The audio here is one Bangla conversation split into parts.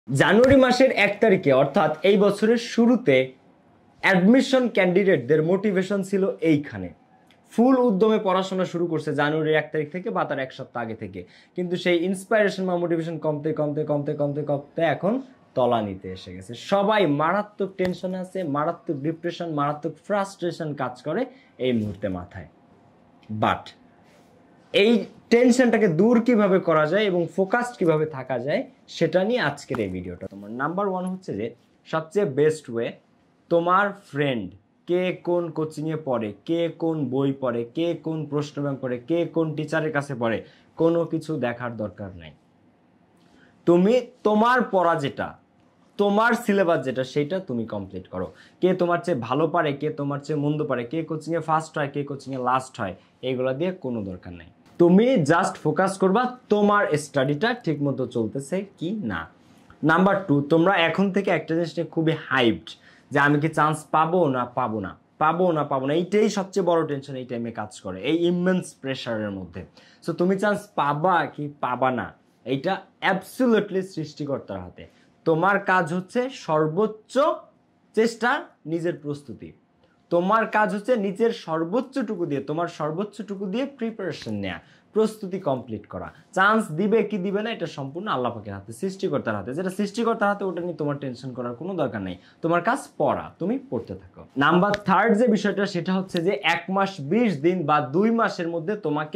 জানুয়ারি মাসের 1 তারিখে অর্থাৎ এই বছরের শুরুতে অ্যাডমিশন ক্যান্ডিডেটদের মোটিভেশন ছিল এইখানে। ফুল উদ্যমে পড়াশোনা শুরু করছে জানুয়ারির 1 তারিখ থেকে বা তার এক সপ্তাহ আগে থেকে, কিন্তু সেই ইন্সপাইরেশন বা মোটিভেশন কমতে কমতে কমতে কমতে কমতে এখন তলানিতে এসে গেছে। সবাই মারাত্মক টেনশনে আছে, মারাত্মক ডিপ্রেশন, মারাত্মক ফ্রাস্ট্রেশন কাজ করে এই মুহূর্তে মাথায়। বাট এই টেনশনটাকে দূর কিভাবে করা যায় এবং ফোকাসড কিভাবে থাকা যায় সেটা নিয়ে আজকের এই ভিডিওটা। তোমার নাম্বার 1 হচ্ছে যে সবচেয়ে বেস্ট ওয়ে, তোমার ফ্রেন্ড কে কোন কোচিংয়ে পড়ে, কে কোন বই পড়ে, কে কোন প্রশ্ন ব্যাংক পড়ে, কে কোন টিচারের কাছে পড়ে, কোনো কিছু দেখার দরকার নাই। তুমি তোমার পড়া যেটা, তোমার সিলেবাস যেটা, সেটা তুমি কমপ্লিট করো। কে তোমার চেয়ে ভালো পারে, কে তোমার চেয়ে মন্দ পারে, কে কোচিংয়ে ফার্স্ট হয়, কে কোচিংয়ে লাস্ট হয়, এগুলো দিয়ে কোনো দরকার নাই। তুমি জাস্ট ফোকাস করবা তোমার স্টাডিটা ঠিক মতো চলতেছে কি না। নাম্বার 2, তোমরা এখন থেকে একটা জিনিস নিয়ে খুবই হাইপড যে আমি কি চান্স পাবো না পাবো না, পাবো না পাবো না, এইটাই সবচেয়ে বড় টেনশন এই টাইমে কাজ করে, এই ইমেন্স প্রেশারের মধ্যে। সো তুমি চান্স পাবা কি পাবা না, এইটা অ্যাবসলিউটলি সৃষ্টিকর্তার হাতে। তোমার কাজ হচ্ছে সর্বোচ্চ চেষ্টা, নিজের প্রস্তুতি। তোমার কাজ হচ্ছে নিজের সর্বোচ্চটুকু দিয়ে, তোমার সর্বোচ্চটুকু দিয়ে প্রিপারেশন নেওয়া, প্রস্তুতি কমপ্লিট করা। চান্স দিবে কি দিবে না এটা সম্পূর্ণ আল্লাহ পাকের হাতে, সৃষ্টিকর্তার হাতে। যেটা সৃষ্টিকর্তার হাতে ওটা নিয়ে তোমার টেনশন করার কোনো দরকার নেই। তোমার কাজ পড়া, তুমি পড়তে থাকো। নাম্বার 3 যে বিষয়টা সেটা হচ্ছে যে 1 মাস 20 দিন বা 2 মাসের মধ্যে তোমাকে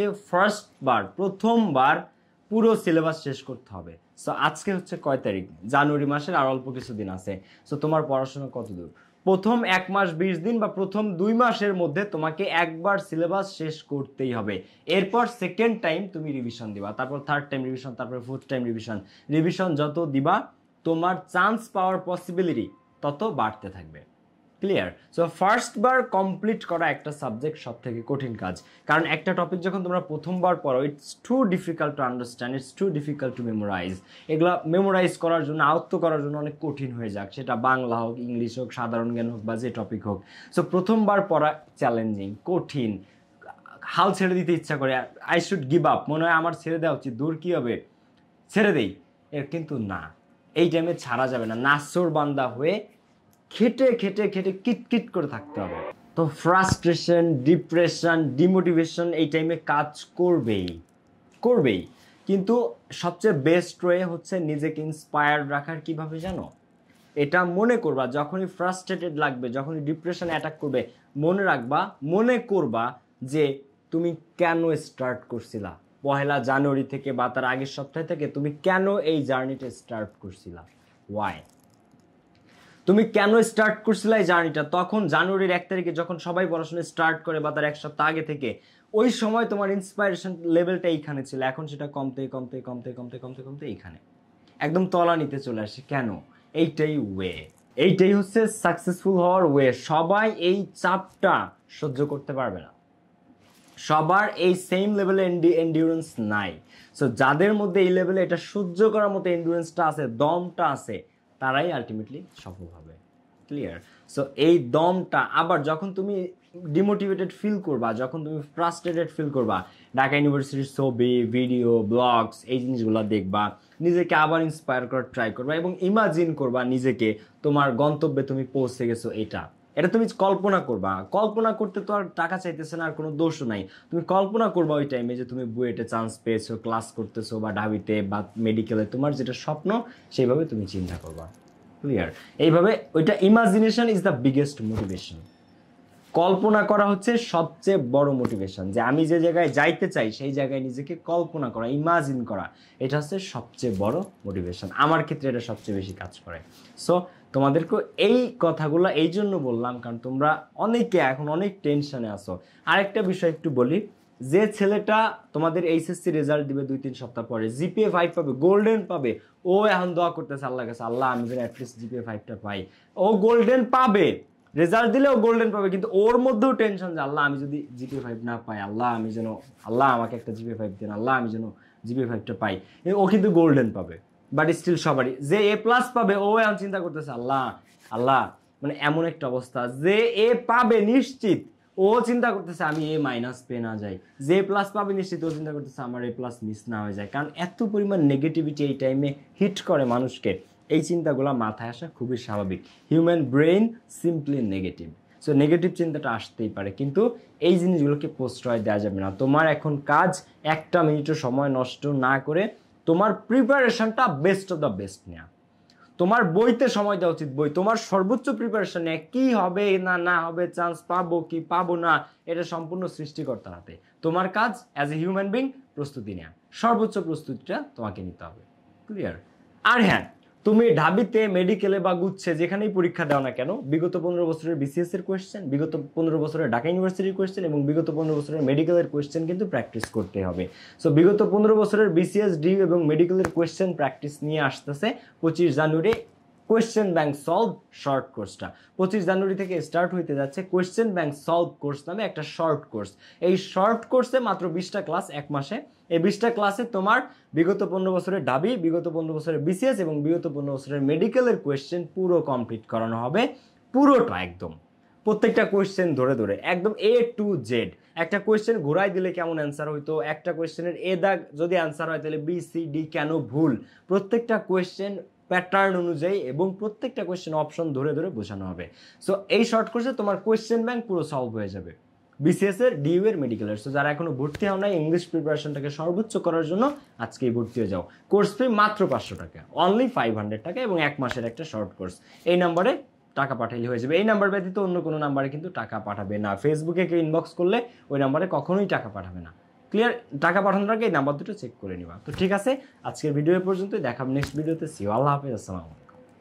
প্রথমবার পুরো সিলেবাস শেষ করতে হবে। সো আজকে হচ্ছে কয় তারিখ? জানুয়ারি মাসের আর অল্প কিছুদিন আছে। সো তোমার পড়াশোনা কত দূর? প্রথম 1 মাস 20 দিন বা প্রথম 2 মাসের মধ্যে তোমাকে একবার সিলেবাস শেষ করতেই হবে। এরপর সেকেন্ড টাইম তুমি রিভিশন দিবা, তারপর থার্ড টাইম রিভিশন, তারপর ফোর্থ টাইম রিভিশন যত দিবা তোমার চান্স পাওয়ার পসিবিলিটি তত বাড়তে থাকবে। ক্লিয়ার? সো ফার্স্টবার কমপ্লিট করা একটা সাবজেক্ট সব থেকে কঠিন কাজ, কারণ একটা টপিক যখন তোমরা প্রথমবার পড়ো, it's too difficult to understand, it's too difficult to memorize. এগুলো মেমোরাইজ করার জন্য, আয়ত্ত করার জন্য অনেক কঠিন হয়ে যাক, সেটা বাংলা হোক, ইংলিশ হোক, সাধারণ জ্ঞান হোক বা যে টপিক হোক। সো প্রথমবার পড়া চ্যালেঞ্জিং, কঠিন, হাল ছেড়ে দিতে ইচ্ছা করে, আই শুড গিভ আপ, মনে হয় আমার ছেড়ে দেওয়া উচিত, দূর কী হবে, ছেড়ে দেই। এর কিন্তু না, এই টাইমে ছাড়া যাবে না, নাসর বান্দা হয়ে খেটে খেটে খেটে কিটকিট করে থাকতে হবে। তো ফ্রাস্ট্রেশন, ডিপ্রেশন, ডিমোটিভেশন এই টাইমে কাজ করবেই, কিন্তু সবচেয়ে বেস্ট ওয়ে হচ্ছে নিজেকে ইন্সপায়ার্ড রাখার। কিভাবে জানো? এটা মনে করবা যখনই ফ্রাস্ট্রেটেড লাগবে, যখনই ডিপ্রেশন অ্যাটাক করবে, মনে করবা যে তুমি কেন স্টার্ট করছিলা 1 জানুয়ারি থেকে বা তার আগের সপ্তাহ থেকে, তুমি কেন এই জার্নিটা স্টার্ট করছিলা, ওয়াই তুমি কেন স্টার্ট করছিলে এই জার্নিটা। তখন জানুয়ারির 1 তারিখে যখন সবাই পড়াশোনা স্টার্ট করে বা তার এক সপ্তাহ আগে থেকে, ওই সময় তোমার ইন্সপাইরেশন লেভেলটা এইখানে ছিল, এখন সেটা কমতে কমতে কমতে কমতে কমতে কমতে এইখানে একদম তলানিতে চলে আসে। কেন? এইটাই হচ্ছে সাকসেসফুল হওয়ার ওয়ে। সবাই এই চাপটা সহ্য করতে পারবে না, সবার এই সেম লেভেলে এন্ডিউরেন্স নাই। সো যাদের মধ্যে এই লেভেলে এটা সহ্য করার মতো এন্ডিউরেন্সটা আছে, দমটা আছে, তারাই আলটিমেটলি সফল হবে। ক্লিয়ার? সো এই দমটা আবার যখন তুমি ডিমোটিভেটেড ফিল করবা, যখন তুমি ফ্রাস্ট্রেটেড ফিল করবা, ঢাকা ইউনিভার্সিটির ছবি, ভিডিও, ব্লগস এই জিনিসগুলো দেখবা, নিজেকে আবার ইন্সপায়ার করার ট্রাই করবা এবং ইমাজিন করবা নিজেকে তোমার গন্তব্যে তুমি পৌঁছে গেছো। এটা তুমি কল্পনা করবা। কল্পনা করতে তো আর টাকা চাইতেছে না, আর কোনো দোষও নাই। তুমি কল্পনা করবা ওই টাইমে যে তুমি বুয়েটে চান্স পেয়েছো, ক্লাস করতেছো বা ঢাবিতে বা মেডিকেলে, তোমার যেটা স্বপ্ন সেইভাবে তুমি চিন্তা করবা। ক্লিয়ার? এইভাবে ওইটা imagination is the biggest motivation. কল্পনা করা হচ্ছে সবচেয়ে বড় মোটিভেশন, যে আমি যে জায়গায় যাইতে চাই সেই জায়গায় নিজেকে কল্পনা করা, ইমাজিন করা, এটা হচ্ছে সবচেয়ে বড় মোটিভেশন। আমার ক্ষেত্রে এটা সবচেয়ে বেশি কাজ করে। সো তোমাদেরকে এই কথাগুলো এই জন্য বললাম, কারণ তোমরা অনেকে এখন অনেক টেনশনে আছো। আরেকটা বিষয় একটু বলি, যে ছেলেটা তোমাদের এইচএসসি রেজাল্ট দিবে 2-3 সপ্তাহ পরে, জিপিএ 5 পাবে, গোল্ডেন পাবে, ও এখন দোয়া করতেছে আল্লাহর কাছে, আল্লাহ আমি যেন অ্যাটলিস্ট জিপিএ 5টা পাই। ও গোল্ডেন পাবে, রেজাল্ট দিলেও গোল্ডেন পাবে, কিন্তু ওর মধ্যেও টেনশন যে আল্লাহ আমি যদি জিপিএ 5 না পাই, আল্লাহ আমাকে একটা জিপিএ 5 দেন, আল্লাহ আমি যেন জিপিএ 5টা পাই। ও কিন্তু গোল্ডেন পাবে, বাট স্টিল সবারই যে এ প্লাস পাবে, ও এখন চিন্তা করতেছে আল্লাহ মানে এমন একটা অবস্থা, যে এ পাবে নিশ্চিত, ও চিন্তা করতেছে আমি এ মাইনাস পেয়ে না যাই। যে প্লাস পাবে নিশ্চিত, ও চিন্তা করতেছে আমার এ প্লাস মিস না হয়ে যায়। কারণ এত পরিমাণ নেগেটিভিটি এই টাইমে হিট করে মানুষকে, এই চিন্তাগুলো মাথায় আসা খুবই স্বাভাবিক। Human brain simply negative, so negative চিন্তাটা আসতেই পারে, কিন্তু এই জিনিসগুলোকে প্রশ্রয় দেওয়া যাবে না। তোমার এখন কাজ একটা মিনিটও সময় নষ্ট না করে তোমার প্রিপারেশনটা বেস্ট অফ দ্য বেস্ট নেওয়া। তোমার বইতে সময় দেওয়া উচিত, বই তোমার সর্বোচ্চ প্রিপারেশন নেয়, কি হবে না না হবে, চান্স পাবো কি পাবো না, এটা সম্পূর্ণ সৃষ্টিকর্তার হাতে। তোমার কাজ অ্যাজ এ হিউম্যান বিং প্রস্তুতি নেওয়া, সর্বোচ্চ প্রস্তুতিটা তোমাকে নিতে হবে। ক্লিয়ার? আর হ্যাঁ, তুমি ঢাবিতে, মেডিকেলে বা গুচ্ছে যেখানেই পরীক্ষা দাও না কেন, বিগত 15 বছরের বিসিএস এর কোয়েশ্চেন, বিগত 15 বছরের ঢাকা ইউনিভার্সিটির কোয়েশ্চেন এবং বিগত 15 বছরের মেডিকেলের কোয়েশ্চেন কিন্তু প্র্যাকটিস করতে হবে। সো বিগত 15 বছরের বিসিএস, ডিউ এবং মেডিকেলের কোয়েশ্চেন প্র্যাকটিস নিয়ে আসতেছে 25 জানুয়ারি কোয়েশ্চেন ব্যাংক সলভ শর্ট কোর্সটা। 25 জানুয়ারি থেকে স্টার্ট হইতে যাচ্ছে কোয়েশ্চেন ব্যাংক সলভ কোর্স নামে একটা শর্ট কোর্স। এই শর্ট কোর্সে মাত্র 20টা ক্লাস এক মাসে। এই 20টা ক্লাসে তোমার বিগত 15 বছরের ঢাবি, বিগত 15 বছরের বিসিএস এবং বিগত 15 বছরের মেডিকেলের কোয়েশ্চেন পুরো কমপ্লিট করানো হবে, পুরোটা একদম, প্রত্যেকটা কোয়েশ্চেন ধরে ধরে একদম A to Z। একটা কোয়েশ্চেন ঘুরাই দিলে কেমন অ্যান্সার হইতো, একটা কোয়েশ্চেনের এ দাগ যদি অ্যান্সার হয় তাহলে বি সি ডি কেন ভুল, প্রত্যেকটা কোয়েশ্চেন প্যাটার্ন অনুযায়ী এবং প্রত্যেকটা কোয়েশ্চেন অপশন ধরে ধরে বোঝানো হবে। সো এই শর্ট কোর্সে তোমার কোয়েশ্চেন ব্যাংক পুরো সলভ হয়ে যাবে, বিসিএস এর, ডিইউ এর, মেডিকেলের। সো যারা এখনো ভর্তি হও নাই ইংলিশ প্রিপারেশনটাকে সর্বোচ্চ করার জন্য আজকেই ভর্তি হয়ে যাও। কোর্স ফি মাত্র 500 টাকা, অনলি 500 টাকা এবং এক মাসের একটা শর্ট কোর্স। এই নাম্বারে টাকা পাঠাইলে হয়ে যাবে। এই নাম্বার ব্যতীত অন্য কোনো নাম্বারে কিন্তু টাকা পাঠাবে না। ফেসবুকে কেউ ইনবক্স করলে ওই নাম্বারে কখনোই টাকা পাঠাবে না। ক্লিয়ার? টাকা পাঠানোর আগে এই নাম্বার দুটো চেক করে নিবা। তো ঠিক আছে, আজকের ভিডিও পর্যন্ত, দেখাব নেক্সট ভিডিওতে। সি ইউ, আল্লাহ হাফেজ, আসসালামু আলাইকুম।